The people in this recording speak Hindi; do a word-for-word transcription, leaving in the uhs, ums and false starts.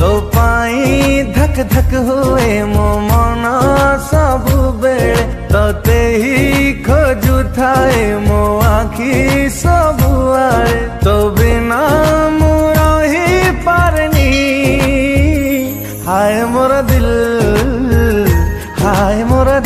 तो पाई धक धक हुए मो मन सबु बेले तते ही खोजु थाए मो आखी सबु आड़े तो बिना मु रही पारनी हाय मोर दिल हाय मोर